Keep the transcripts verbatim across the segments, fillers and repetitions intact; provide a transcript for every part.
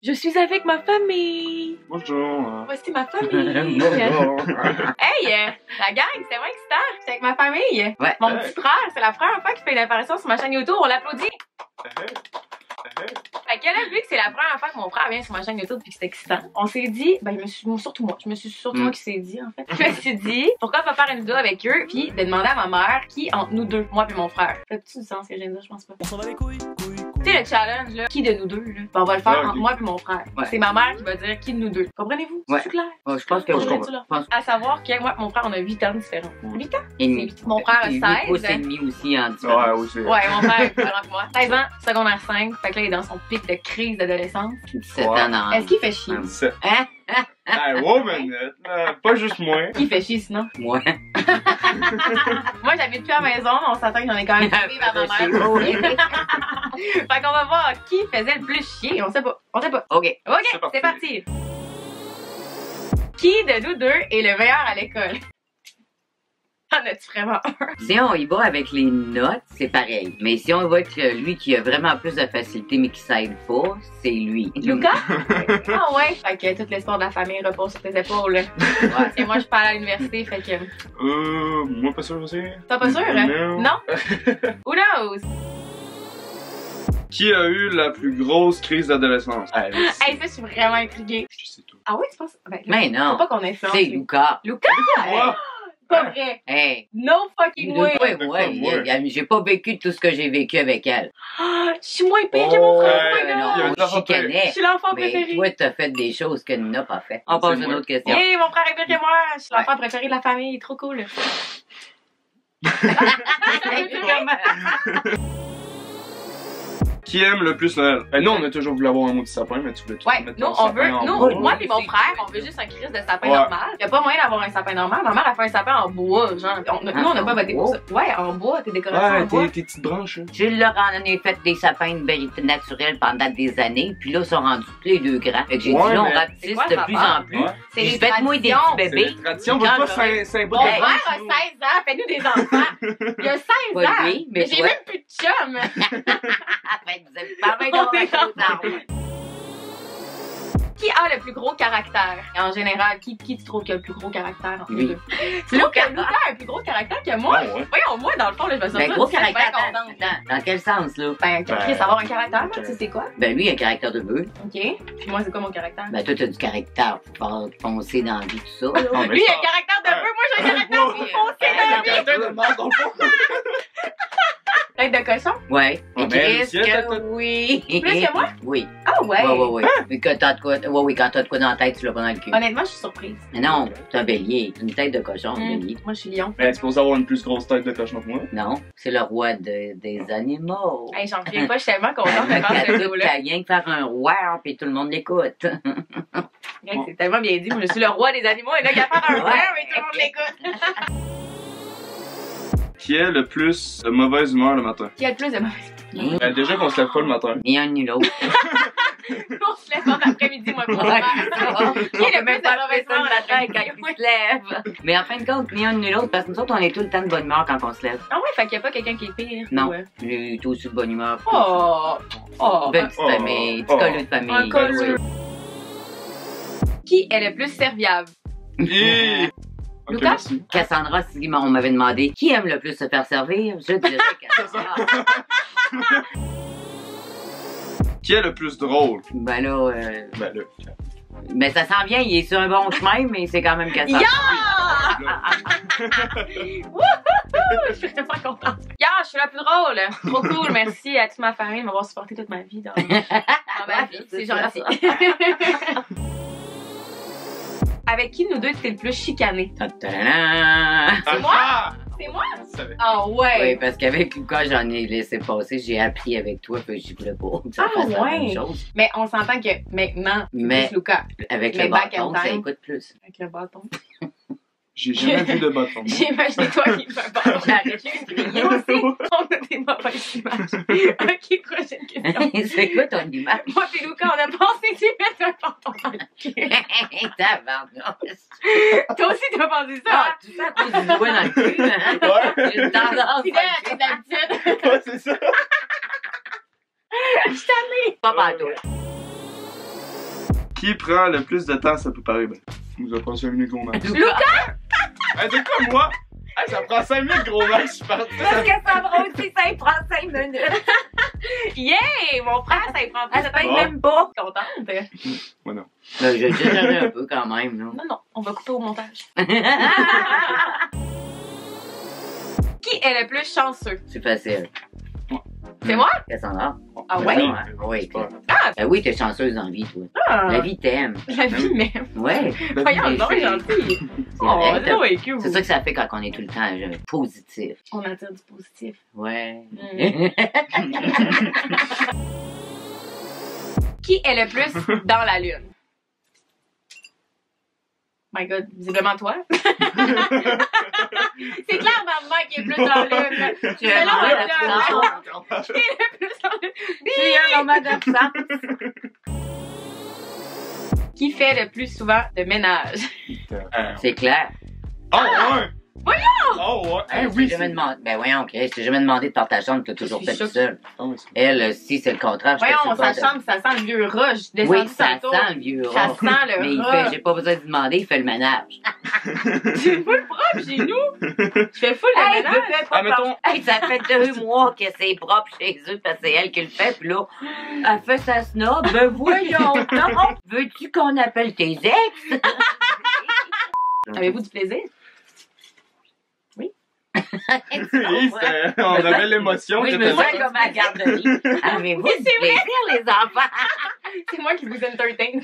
Je suis avec ma famille. Bonjour. Voici ma famille. Bonjour. Hey, euh, la gang, c'est vraiment excitant. J'étais avec ma famille. Ouais. Mon petit frère, c'est la première fois qu'il fait une apparition sur ma chaîne YouTube. On l'applaudit. Fait que là, vu que c'est la première fois que mon frère vient sur ma chaîne YouTube puis que c'est excitant, on s'est dit, ben, je me suis, surtout moi, je me suis surtout Mm. moi qui s'est dit, en fait. Je me suis dit, pourquoi pas faire une vidéo avec eux puis de demander à ma mère qui entre nous deux, moi puis mon frère. Fait-tu du sens que j'ai dit, je pense pas. On s'en va les couilles, couilles, couilles. Tu sais, le challenge, là, qui de nous deux, là? Ben, on va le faire Ouais, ok. entre moi puis mon frère. Ouais. C'est ma mère qui va dire qui de nous deux. Comprenez-vous? Ouais. C'est clair? Oh, je pense que Je je comprends. comprends. Je pense À savoir que moi et mon frère, on a huit ans de différence. huit ans? et demi. Mon frère a Puis seize. huit pouces et demi aussi en Ouais, différence. aussi. Ouais, mon frère est plus grand que moi. seize ans, secondaire cinq. Fait que là, il est dans son pic de crise d'adolescence. dix-sept Ouais. ans dans... Est-ce qu'il fait chier? C'est... Hein? Hey, wow, minute. là. Pas juste moi. Qui fait chier sinon? Moi. Moi, j'habite plus à la maison, mais on s'entend que j'en ai quand même fait vivre à ma Chez mère. vous. Fait qu'on va voir qui faisait le plus chier. On sait pas. On sait pas. OK. Ok, C'est parti. c'est parti. Qui de nous deux est le meilleur à l'école? En as-tu vraiment un? Si on y va avec les notes, c'est pareil. Mais si on va avec euh, lui qui a vraiment plus de facilité mais qui s'aide pas, c'est lui. Lucas? Ah ouais? Fait que tout l'espoir de la famille repose sur tes épaules. Ouais. Et moi, je parle à l'université, fait que... Euh, moi pas sûr aussi. T'es pas sûr? hein? Non. Non? Who knows? Qui a eu la plus grosse crise d'adolescence? Hey, Hey, ça, je suis vraiment intriguée. je sais tout. Ah oui, tu penses? Ben, Mais faut non, pas qu'on influence. c'est lui. Lucas. Lucas? Moi? Pas vrai. Hey. No fucking way. Ouais, Quoi, ouais, moi? il y a- j'ai pas vécu tout ce que j'ai vécu avec elle. Ah, je suis moins pire que mon Oh, frère. hey, my il y a God. une on affaire chicanait. Je suis l'enfant Mais préféré. toi, t'as fait des choses que Nina n'a pas fait. On passe à une moi. autre question. Hey, mon frère est pire que moi. Je suis l'enfant préféré de la famille. Trop cool. Qui aime le plus Noël? Ben, nous, on a toujours voulu avoir un mot de sapin, mais tu voulais tout Ouais, mettre nous, ton on sapin veut, en nous, bois. moi et mon frère, on veut juste un crise de sapin Ouais. normal. Y a pas moyen d'avoir un sapin normal. Ma mère a fait un sapin en bois, genre. On- nous, on n'a pas voté pour ça. Ouais, en bois, tes décorations en Ouais, bois. tes, tes petites branches. hein. Jules leur en a fait des sapins de vérité naturelle pendant des années, puis là, ils sont rendus tous les deux grands. Fait que j'ai Ouais, dit, là, on mais rapetisse c'est quoi de le plus rapport? en plus. Ouais. C'est Puis les faites-moi des traditions. petits C'est bébés. les traditions, on Quand veut pas j'aurai- sym- symbole Mon de frère branche, a nous. seize ans, fais-nous des enfants. Il a seize Pas ans. lui, mais J'ai toi. même plus de chum. Fait que vous avez pas mal On est d'avoir aux armes. Qui a le plus gros caractère? En général, qui, qui tu trouves qui a le plus gros caractère entre les Lui. deux? Tu trouves que Lucas a un plus gros caractère que moi? Ah, ouais. Voyons, moi, dans le fond, là, je me sens Ben, pas gros bien caractère, contente. attends, attends, dans quel sens, là? Ben, Chris, avoir un caractère, tu sais c'est quoi? Ben, lui, il a un caractère de bœuf. OK. Puis moi, c'est quoi mon caractère? Ben, toi, t'as du caractère fort, foncé dans la vie, tout ça. là. Ah, mais Lui, il a ça- un caractère de peu, moi, j'ai un caractère Ouais. plus foncé dans la vie. Caractère de merde, dans le fond. Tête de cochon? Ouais. Ah, Et ben, Chris, Lucie, que t'as- t'as- oui. Plus que moi? Oui. Ah ouais? Ouais, ouais, ouais. Puis que t'as de quoi, ouais, oui, quand t'as de quoi dans la tête, tu l'as pas dans le cul. Honnêtement, je suis surprise. Mais non, t'es un bélier. Une tête de cochon, un Hum, bélier. Moi, je suis lion. Ben, tu peux avoir une plus grosse tête de cochon que moi. Non, c'est le roi de- des animaux. Hey, j'en reviens pas, je suis tellement contente de T'as faire cette tout- vidéo-là. t'as rien que faire un roi, puis tout le monde l'écoute. Hey, c'est tellement bien dit. Moi, je suis le roi des animaux et là, il y a faire un roi, mais tout le monde l'écoute. Qui est le plus de mauvaise humeur le matin? Qui a le plus de mauvaises Hein? Ben, déjà qu'on se lève pas le matin. Ni un ni l'autre. On se lève en après-midi, moi, pour Ouais, faire. c'est Qui est ça. le plus de mauvaise ça humeur le matin la quand il se lève. Mais en fin de compte, ni un ni l'autre, parce que nous autres, on est tout le temps de bonne humeur quand on se lève. Ah ouais, fait qu'il y a pas quelqu'un qui est pire. Non. Ouais. Lui, tout aussi de bonne humeur. Oh! Oh! Belle petite Oh. famille, petit Oh. colleux de famille. Un colleux. Qui est le plus serviable? Et... Ok, Lucas? merci. Cassandra, si on m'avait demandé qui aime le plus se faire servir, je dirais Cassandra. Qui est le plus drôle? Ben là, euh, Ben là. ben ça s'en vient, il est sur un bon chemin, mais c'est quand même Cassandra. Yeah! là. Je suis vraiment contente. Yeah, je suis la plus drôle. Trop cool. Merci à toute ma famille de m'avoir supporté toute ma vie dans, dans ma vie. C'est gentil. Avec qui nous deux t'es le plus chicané? Ta-ta-da! C'est moi? C'est moi? Je savais. Ah ouais. Oui, parce qu'avec Lucas, j'en ai laissé passer, j'ai appris avec toi, puis je voulais pas que ça Ah, fasse la ouais. même chose. Mais on s'entend que maintenant, Mais- plus Lucas. Avec Mais le back bâton, in ça time. écoute plus. Avec le bâton. J'ai jamais vu de bâton. J'ai imaginé toi qui me fais bâton. J'arrête de crier aussi. On a des mauvaises images. Ok, prochaine question. C'est quoi ton image? Moi et Lucas, on a pensé d'y mettre un bâton dans le cul. Tabarnak. Toi aussi, t'as pensé ça? Ah, tout ça à cause du doigt dans le cul, hein? Ouais. J'ai une tendance C'est à là, le tes faire. habitudes. Ouais, c'est ça. Je t'en ai. Pas partout. Qui prend le plus de temps, ça peut paraître bien. Nous a pris cinq minutes, gros max. Lucas! Hey, c'est comme moi! Hey, ça prend cinq minutes, gros max, je suis parti. Parce que ça va aussi, ça y prend cinq minutes. Yeah! Mon frère, ça y prend plus Ah, de ça temps. fait Bon. même pas. Contente? Moi, non. Ben, je dirais un peu quand même, non? Non, non, on va couper au montage. Qui est le plus chanceux? C'est facile. C'est moi? Cassandra. Ah Ben ouais? non, Oui. ben, Ah! Ben oui, t'es chanceuse dans la vie, toi. Ah! La vie t'aime. La vie même. Ouais. Voyons, Mais non, c'est- gentil. C'est Oh, vrai, non, t'as- est cute. C'est ça que ça fait quand on est tout le temps euh, positif. On attire du positif. Ouais. Mm. Qui est le plus dans la lune? My God, visiblement toi. C'est clairement moi qui est plus dans la lune. Tu Mais as non, un moment mais non. d'absence. Qui est le plus dans la lune? Tu as un moment d'absence. Qui fait le plus souvent de ménage? Euh, C'est clair. Oh, ouais! Voyons! Oh, ouais! Hein, Eh si oui, jamais c'est... demandé. Ben voyons, Chris, si jamais demandé de faire ta chambre, t'as toujours Je fait suis tout seul. Ah, ouais, c'est... Elle, euh, si c'est le contraire, je te Voyons, supporte. sa chambre, ça sent le vieux rat. Je descends Oui, ça tantôt. sent le vieux Ça rat. sent le Mais il rat. fait, j'ai pas besoin de demander, il fait le ménage. C'est full propre chez nous. Je fais full le Hey, ménage. fais pas Ah, mettons- par- Hey, ça fait deux mois que c'est propre chez eux parce que c'est elle qui le fait, pis là, elle fait sa snob. Ben voyons donc. Veux-tu qu'on appelle tes ex? Avez-vous du plaisir? Oui, c'était... On avait l'émotion. Oui, je t'étais me sens là. comme à la garderie. Avez-vous Oui, du c'est vrai. plaisir, les enfants? C'est moi qui vous entertain.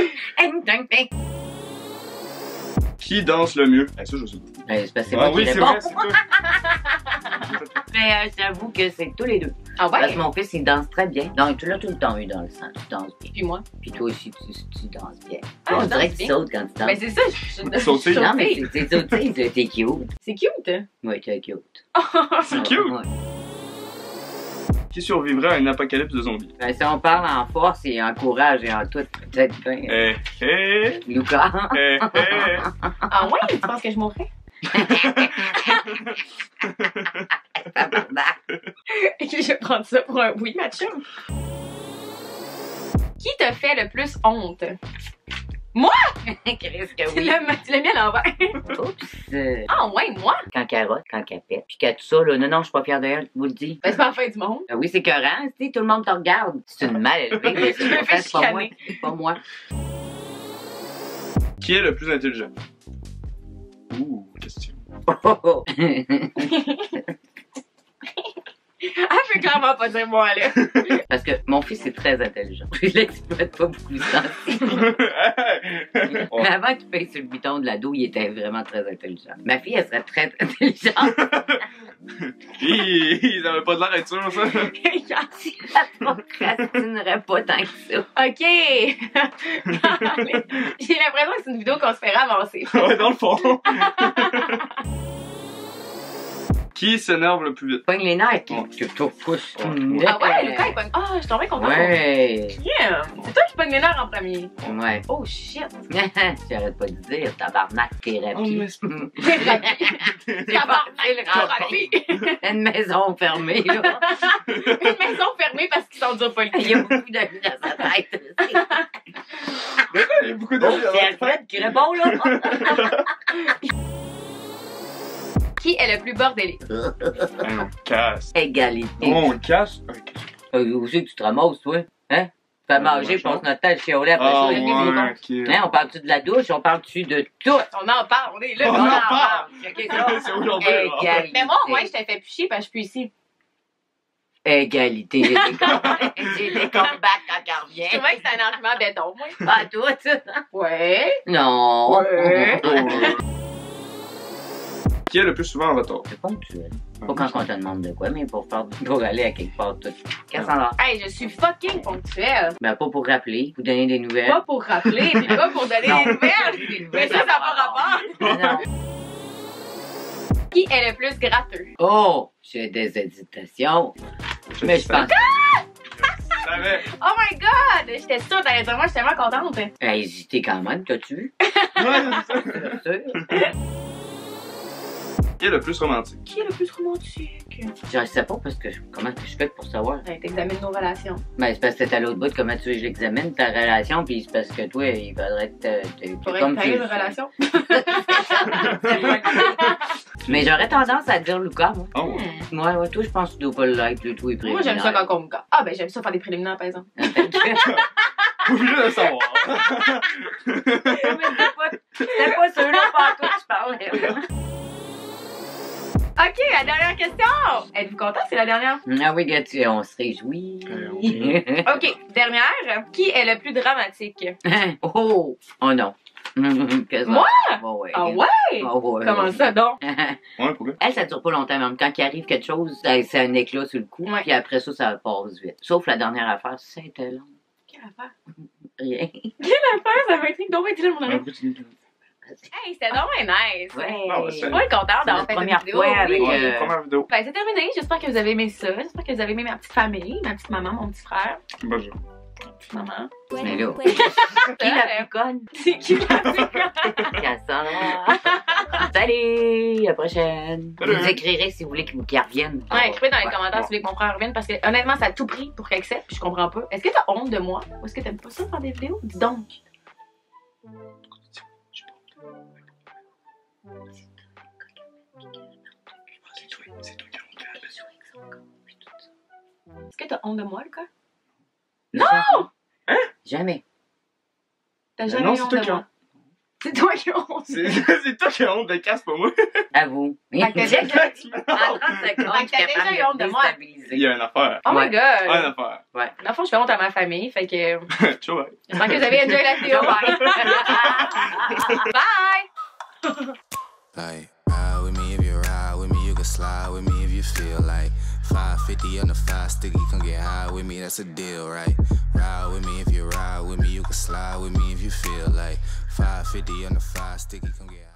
Qui danse le mieux? Eh, ça, je sais pas. Ben, c'est parce que c'est Ah moi oui, qui c'est réponds. vrai, c'est toi. Mais euh, j'avoue que c'est tous les deux. Ah Parce ouais? que mon fils, il danse très bien. Donc, tu l'as tout le temps eu dans le sang. Tu danses bien. Puis moi. Puis toi aussi, tu, tu danses bien. Ah, on je dirait danse que tu bien. sautes quand tu danses. Ben c'est ça, je je- Sauter. je- non, mais c'est c'est sauté, c'est- t'es cute. C'est cute. Oui, t'es cute. C'est cute! Ouais. Qui survivrait à une apocalypse de zombies? Ben, si on parle en force et en courage et en tout, peut-être bien. Eh, eh, Lucas. eh, eh. Ah ouais? Tu penses que je mourrais? Tabarnak. Je vais prendre ça pour un oui, ma chum. Qui te fait le plus honte? Chris que Tu oui. l'as tu l'as mis à l'envers. Oups. euh, Ah ouais, moi? Quand qu'elle rote, quand qu'elle pète. Puis qu'elle tout ça, là. Non, non, je suis pas fière d'elle, je vous le dis. Ben c'est pas la fin du monde. Ah oui, c'est écœurant, tu sais, tout le monde te regarde. C'est une mal élevée, mais Tu me c'est fais c'est pas moi. chicaner. C'est pas moi. Qui est le plus intelligent? Ouh, question. Ah, je peux clairement pas dire moi, là. Parce que mon fils est très intelligent. Je l'exploite pas beaucoup de temps. Oh. Mais avant qu'il paye sur le bouton de l'ado, il était vraiment très intelligent. Ma fille, elle serait très intelligente. Hi, Ils avaient pas de l'air d'être sûrs, ça. Si elle procrastinerait pas tant que ça. Ok. J'ai l'impression que c'est une vidéo qu'on se fait ramasser. Ouais, dans le fond. Qui s'énerve le plus vite? Pogne les nerfs. Ouais. Tu te pousses. Ouais. Ah ouais, Lucas, il pogne. Ah, je suis tombée contente. Ouais. Yeah. C'est toi qui pogne les nerfs en premier. Ouais. Oh shit. J'arrête pas de dire, tabarnak, thérapie. Oh, mais c'est- Mm. Thérapie. Tabarnak, thérapie. Une maison fermée, là. Une maison fermée parce qu'ils s'en durent pas le Il y a beaucoup d'amis dans sa tête. aussi. Il y a beaucoup de Oh, vie c'est avant. Alfred qui répond, là. Qui est le plus bordélique? On casse. Égalité. On casse? Ok. Euh, où c'est que tu te ramasses, toi? Hein? Fais manger, Ouais, passe notre temps à le chialer après Ah, ça. les bisous. ouais, ok. Hein, on parle-tu de la douche? On parle-tu de tout? On en parle, on est là. On on en en parle. parle. Checkez ça. C'est aujourd'hui. là. Égalité. Mais moi, au moins, je t'ai fait picher parce que je suis ici. Égalité. J'ai des combats. J'ai des combats quand elle revient. C'est vrai que c'est un argument béton, moi. Pas toi, ça? Ouais. Non. Ouais. Oh. Qui est le plus souvent en retard? C'est ponctuel. Pas quand on te demande de quoi, mais pour faire pour aller à quelque part tout. Cassandra. Hey, je suis fucking ponctuelle. Ben, pas pour rappeler, pour donner des nouvelles. Pas pour rappeler, puis pas pour donner Non. des nouvelles. Des nouvelles, Mais ça, ça n'a pas rapport. Non. Qui est le plus gratteux? Oh, j'ai des hésitations. Mais je pense. Je savais. Oh my god! J'étais sûre d'aller dire moi, je suis tellement contente. Elle a hésité quand même, t'as-tu vu? Ouais, c'est ça. C'est sûr. Qui est le plus romantique? Qui est le plus romantique? Je sais pas parce que je- comment que je fais pour savoir? Ben, t'examines nos relations. Ben, c'est parce que t'es à l'autre bout, comment tu veux que je l'examine, ta relation, pis c'est parce que toi, il faudrait que t'aies- t'aies- Faudrait comme que tu t'aies le une sais. relation. Mais j'aurais tendance à dire Lucas, moi. Oh, ouais. Ouais, ouais, toi, je pense que tu dois pas le like, le tout est Moi, j'aime ça quand on me gâte. Ah, ben, j'aime ça faire des préliminaires, par exemple. Obligé de le savoir. C'était pas, c'était pas ceux-là par quoi tu parlais. Ok, la dernière question! Êtes-vous content? C'est la dernière. Ah oui, gars, tu- on se réjouit. Ok, dernière. Qui est le plus dramatique? Oh! Oh non. Que ça- Moi? Oh, ouais. Ah ouais? Oh, ouais. Comment ça, donc? Ouais, pourquoi? Elle, ça dure pas longtemps, même quand il arrive quelque chose, ça- c'est un éclat sur le coup, Ouais. puis après ça, ça passe vite. Sauf la dernière affaire, c'était long. Quelle affaire? Rien. Quelle affaire? Ça m'intrigue donc, dis-le, mon Un ami. peu de- Hey, c'était donc bien nice. Ouais. Ah, ouais, Je c'est- suis vraiment contente C'est d'avoir notre fait première cette vidéo. fois avec, oui. Ouais, euh, première vidéo. Ben, c'est terminé. J'espère que vous avez aimé ça. J'espère que vous avez aimé ma petite famille, ma petite maman, mon petit frère, Bonjour. ma petite maman. Mais là, qui la plus conne? C'est qui la plus conne? Cassandra. Salut, à la prochaine. Salut. Vous nous écrirez si vous voulez qu'il qu'il revienne. Ouais, écrivez dans les Ouais. commentaires si vous voulez que mon frère revienne parce que honnêtement, ça a tout pris pour qu'il accepte puis je comprends pas. Est-ce que t'as honte de moi ou est-ce que t'aimes pas ça faire des vidéos? Dis donc. C'est toi, c'est toi qui as monté la passion. Est-ce que t'as honte de moi, Lucas? Non! Jamais. T'as Mais jamais non, eu c'est honte toi de qui moi. C'est toi qui as honte. C'est c'est toi qui as honte de casse, pas moi. À vous. Fait que t'as déjà- En trente secondes, Fait que t'as je suis capable déjà eu honte de moi. déstabiliser. Il y a une affaire. Oh Ouais. my Ah, une god. affaire. Dans le fond, je fais honte à ma famille, fait que Ciao, bye. j'espère que vous avez enjoyé la vidéo. Bye! Like, ride with me if you ride with me, you can slide with me if you feel like five fifty on the five sticky, come get high with me, that's a deal, right? Ride with me if you ride with me, you can slide with me if you feel like five fifty on the five sticky, come get high.